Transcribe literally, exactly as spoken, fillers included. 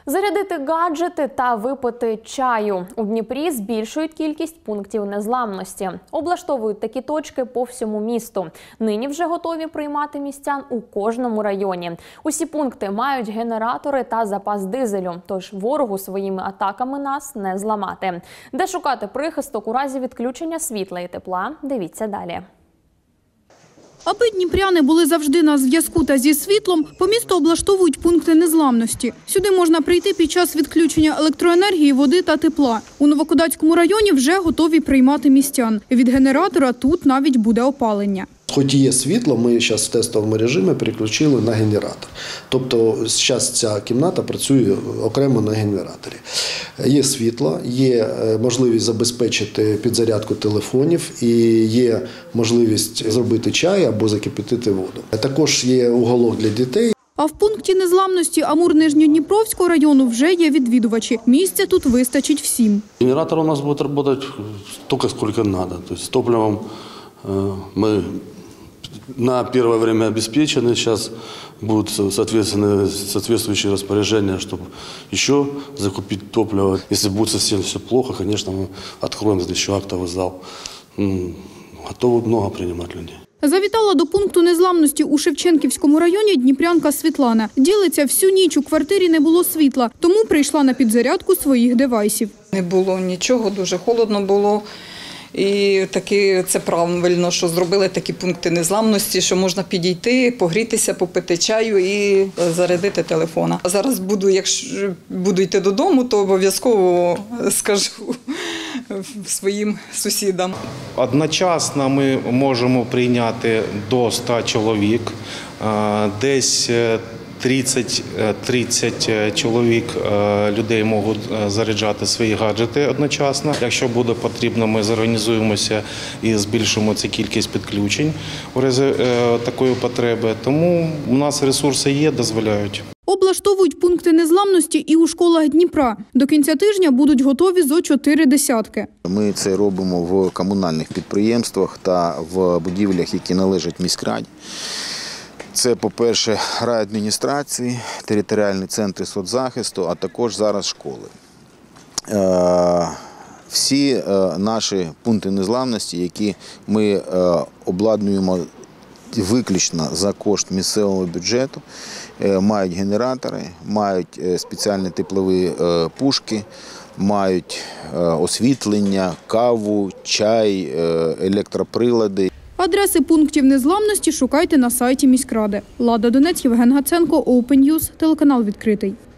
Зарядити гаджети та випити чаю. У Дніпрі збільшують кількість пунктів незламності. Облаштовують такі точки по всьому місту. Нині вже готові приймати містян у кожному районі. Усі пункти мають генератори та запас дизелю, тож ворогу своїми атаками нас не зламати. Де шукати прихисток у разі відключення світла і тепла – дивіться далі. Аби дніпряни були завжди на зв'язку та зі світлом, по місту облаштовують пункти незламності. Сюди можна прийти під час відключення електроенергії, води та тепла. У Новокодацькому районі вже готові приймати містян. Від генератора тут навіть буде опалення. Хоч є світло, ми зараз в тестовому режимі переключили на генератор. Тобто зараз ця кімната працює окремо на генераторі. Є світло, є можливість забезпечити підзарядку телефонів і є можливість зробити чай або закипятити воду. Також є уголок для дітей. А в пункті незламності Амур-Нижньодніпровського району вже є відвідувачі. Місця тут вистачить всім. Генератор у нас буде працювати стільки, скільки треба. Тобто з топливом ми на первое время обеспечены. Сейчас будут соответствующие распоряжения, чтобы еще закупить топливо. Если будет совсем все плохо, конечно, мы откроем еще актовый зал. Готовы много принимать людей. Завітала до пункту незламності у Шевченківському районі дніпрянка Світлана. Ділиться, всю ніч у квартирі не було світла, тому прийшла на підзарядку своїх девайсів. Не було нічого, дуже холодно було. І таки це правильно, що зробили такі пункти незламності, що можна підійти, погрітися, попити чаю і зарядити телефона. Зараз буду, якщо буду йти додому, то обов'язково скажу своїм сусідам. Одночасно ми можемо прийняти до ста чоловік, десь тридцять чоловік людей можуть заряджати свої гаджети одночасно. Якщо буде потрібно, ми зорганізуємося і збільшимо цю кількість підключень у разі такої потреби. Тому у нас ресурси є, дозволяють. Облаштовують пункти незламності і у школах Дніпра. До кінця тижня будуть готові зо чотири десятки. Ми це робимо в комунальних підприємствах та в будівлях, які належать міськраді. Це, по-перше, райадміністрації, територіальні центри соцзахисту, а також зараз школи. Всі наші пункти незламності, які ми обладнуємо виключно за кошт місцевого бюджету, мають генератори, мають спеціальні теплові пушки, мають освітлення, каву, чай, електроприлади. Адреси пунктів незламності шукайте на сайті міськради. Лада Донець, Євген Гаценко, Open News, телеканал відкритий.